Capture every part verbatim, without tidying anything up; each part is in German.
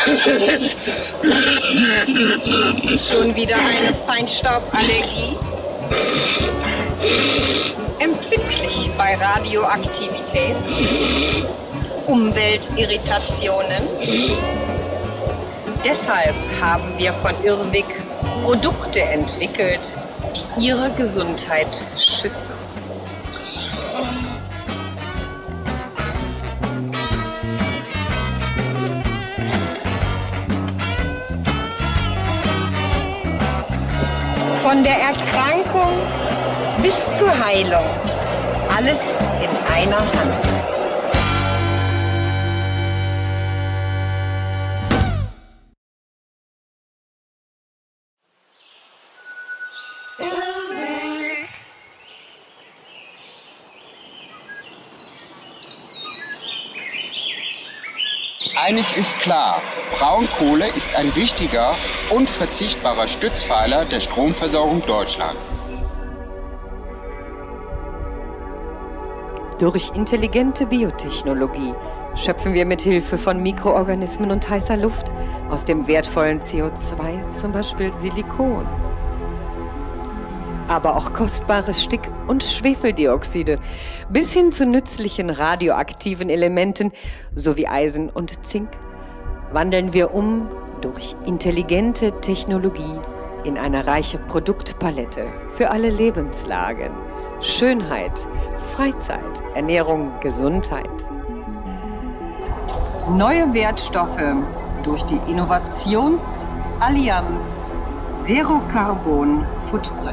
Schon wieder eine Feinstauballergie? Empfindlich bei Radioaktivität? Umweltirritationen? Deshalb haben wir von Irrwig Produkte entwickelt, die Ihre Gesundheit schützen. Von der Erkrankung bis zur Heilung, alles in einer Hand. Eines ist klar, Braunkohle ist ein wichtiger, unverzichtbarer Stützpfeiler der Stromversorgung Deutschlands. Durch intelligente Biotechnologie schöpfen wir mit Hilfe von Mikroorganismen und heißer Luft aus dem wertvollen C O zwei zum Beispiel Silikon. Aber auch kostbares Stick- und Schwefeldioxide bis hin zu nützlichen radioaktiven Elementen sowie Eisen und Zink wandeln wir um durch intelligente Technologie in eine reiche Produktpalette für alle Lebenslagen. Schönheit, Freizeit, Ernährung, Gesundheit. Neue Wertstoffe durch die Innovationsallianz Zero Carbon Footprint.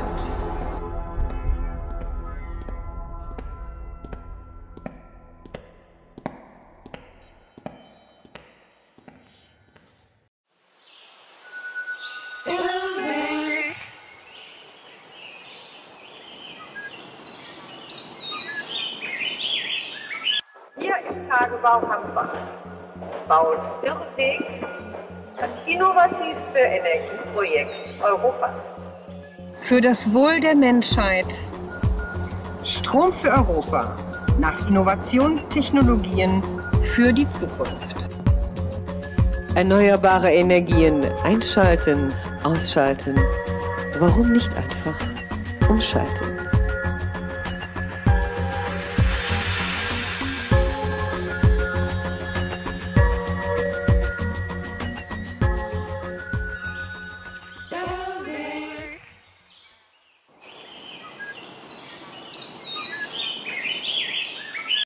Hier im Tagebau Hambach baut Irrweg das innovativste Energieprojekt Europas. Für das Wohl der Menschheit. Strom für Europa. Nach Innovationstechnologien für die Zukunft. Erneuerbare Energien einschalten, ausschalten. Warum nicht einfach umschalten?